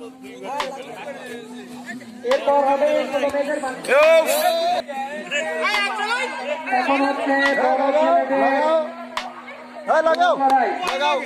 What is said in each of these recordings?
এরপর হবে ছেলেমেয়েদের এখন হচ্ছে বড় ছেলেদের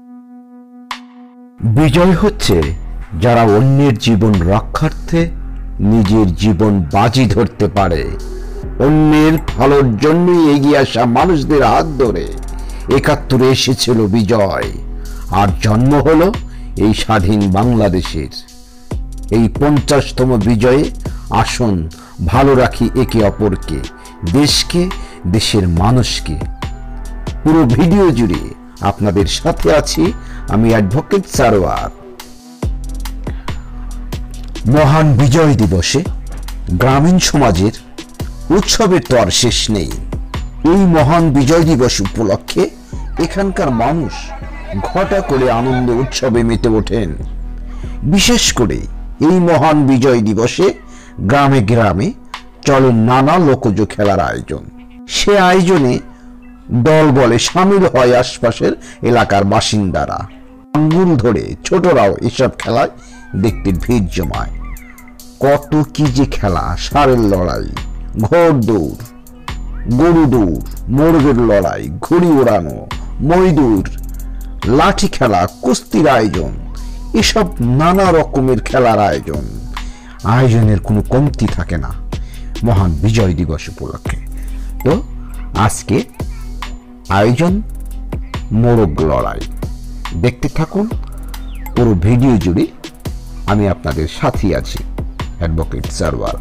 বিজয় হচ্ছে যারা অন্যের জীবন রক্ষার্থে নিজের জীবন বাজি ধরতে পারে। অন্যের ভালোর জন্যই এগিয়ে আসা মানুষদের হাত ধরে ৭১ এসেছিল বিজয়, আর জন্ম হলো এই স্বাধীন বাংলাদেশের। এই ৫০তম বিজয়ে আসুন ভালো রাখি একে অপরকে, দেশকে, দেশের মানুষকে। পুরো ভিডিও জুড়ে আপনাদের সাথে আছি আমি অ্যাডভোকেট সারোয়ার। মহান বিজয় দিবসে গ্রামীণ সমাজের উৎসবের তো আর শেষ নেই। এই মহান বিজয় দিবস উপলক্ষে এখানকার মানুষ ঘটা করে আনন্দ উৎসবে মেতে ওঠেন। বিশেষ করে এই মহান বিজয় দিবসে গ্রামে গ্রামে চলে নানা লোকজ খেলার আয়োজন। সে আয়োজনে দল বলে সামিল হয় আশপাশের এলাকার বাসিন্দারা। আঙ্গুল ধরে ছোটরাও এসব খেলায় দেখতে ভিড় জমায়। কত কি যে খেলা! ষাঁড়ের লড়াই, ঘোড় দৌড়, গরু দৌড়, মোরগের লড়াই, ঘুড়ি ওড়ানো, মই দৌড়, লাঠি খেলা, কুস্তির আয়োজন, এসব নানা রকমের খেলার আয়োজন। আয়োজনের কোনো কমতি থাকে না মহান বিজয় দিবস উপলক্ষে। তো আজকে আয়োজন মোরগ লড়াই। দেখতে থাকুন পুরো ভিডিও জুড়ে। আমি আপনাদের সাথে আছি অ্যাডভোকেট সারওয়ার।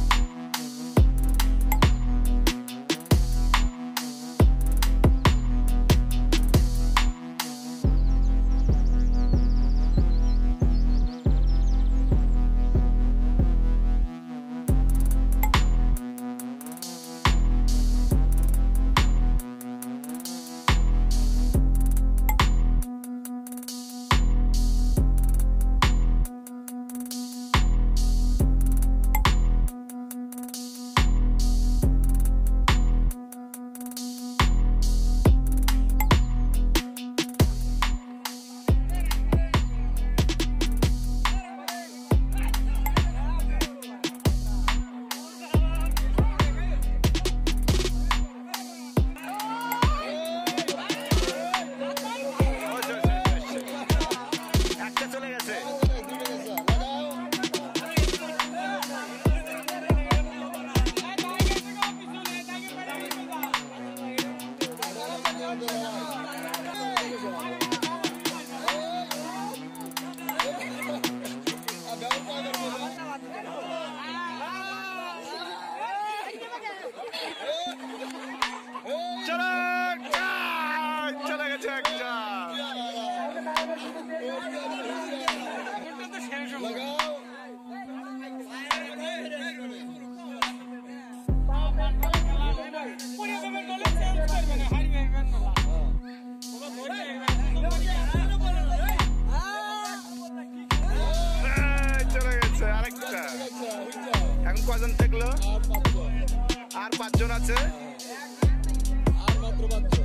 এখন কজন থাকলো? আর ৫ জন আছে। আর মাত্র ৫ জন।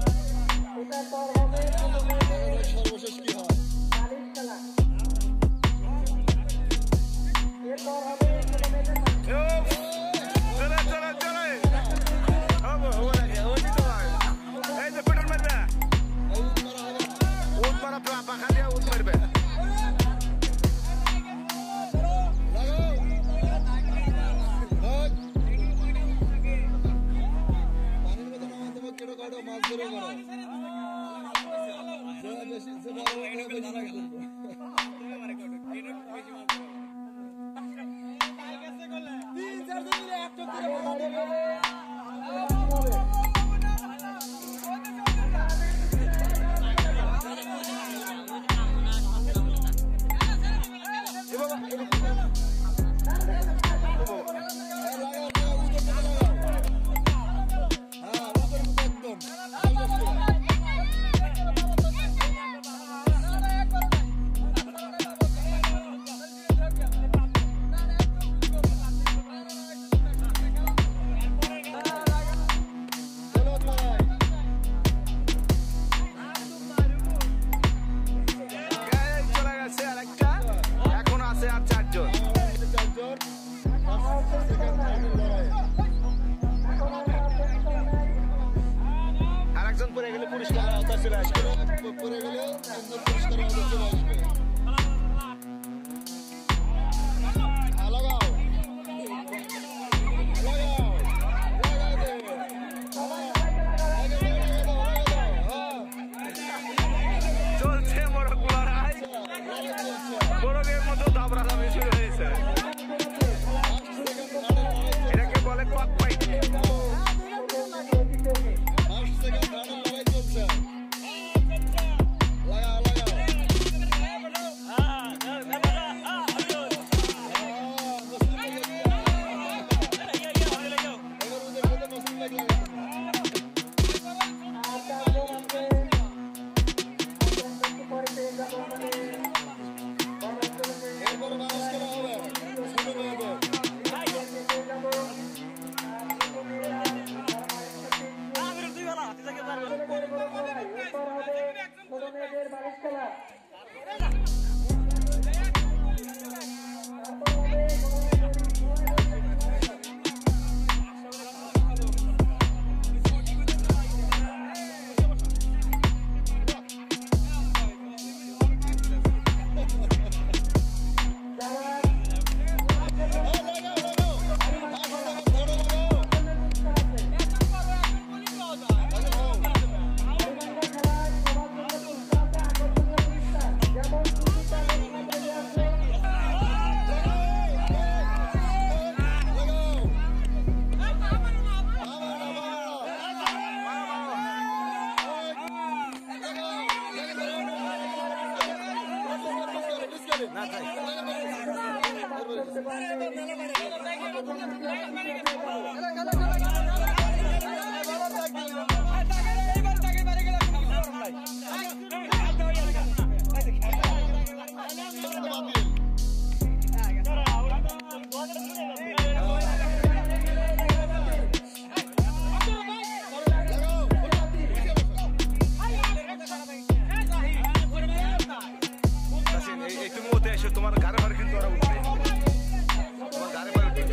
সর্বশেষ কি হয়? মাছ ধরে চলে আসবে পরে গেলে পরিষ্কার হবে চলে আসবে লাগাও চলছে বড় লড়াই বড়দের মতো দাবরাদাবি শুরু হয়েছে এটাকে বলে কক ফাইট তোমার গাড়ি ভাড়া কিন্তু ওরা উঠবে তোমার গাড়ি ভাড়া উঠবে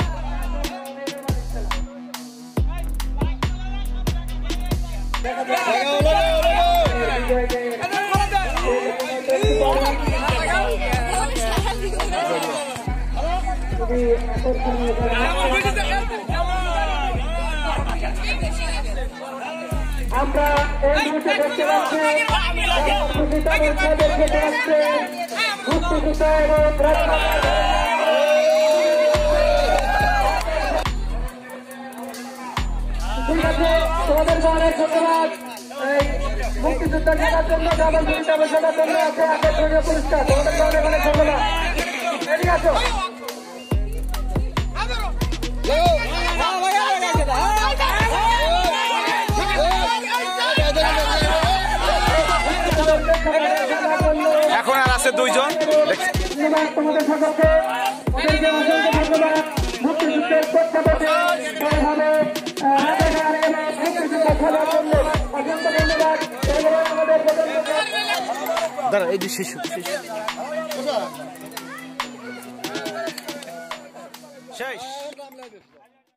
আমরা এই মুহূর্তে দেখতে পাচ্ছি দেখতে পাচ্ছি মুক্তিযুদ্ধ এবং ঠিক আছে তোমাদের অনেক ধন্যবাদ এই মুক্তিযুদ্ধ খেলার জন্য ডাবল খেলার জন্য আছে আকর্ষণীয় পুরস্কার তোমাদের অনেক অনেক ধন্যবাদ এদিকে আসো এখন আর আছে দুইজন তোমাদের সকলকে ওদেরকে অসংখ্য ধন্যবাদ মুক্তিযুদ্ধের প্রেক্ষাপটে মুক্তিযুদ্ধ খেলার জন্য অসংখ্য ধন্যবাদ আমাদের দাঁড়া এই যে শিশু